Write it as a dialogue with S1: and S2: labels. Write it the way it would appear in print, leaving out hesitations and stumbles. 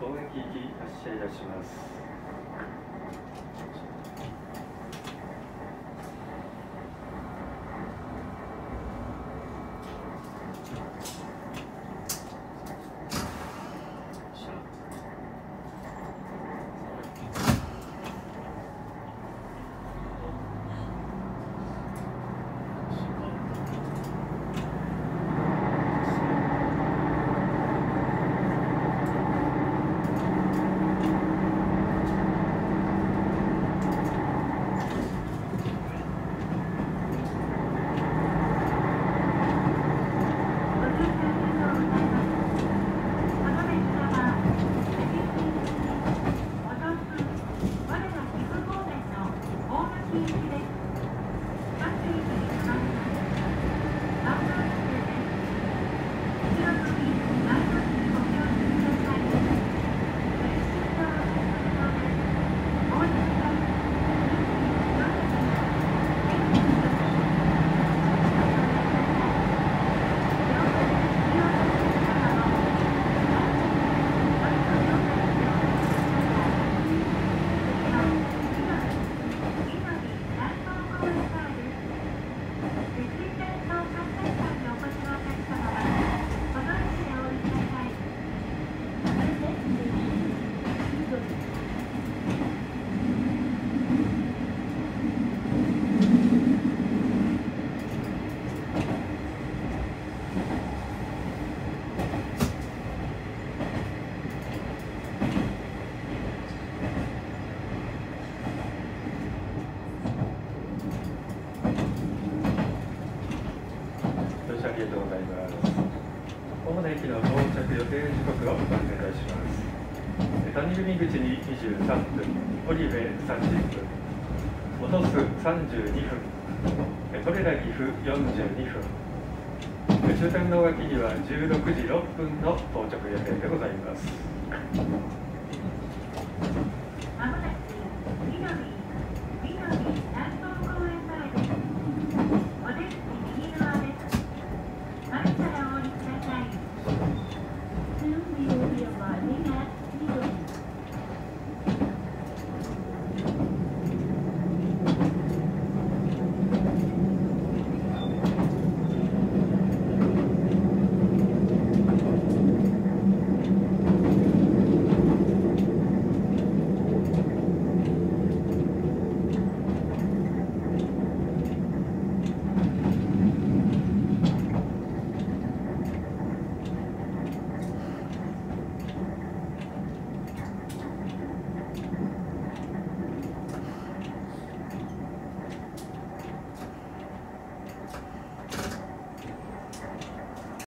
S1: 当駅行き発車いたします。ありがとうございます。主な駅の到着予定時刻をご案内いたします。谷組口に23分、織部30分、本巣32分、これら岐阜42分、終点の脇には16時6分の到着予定でございます。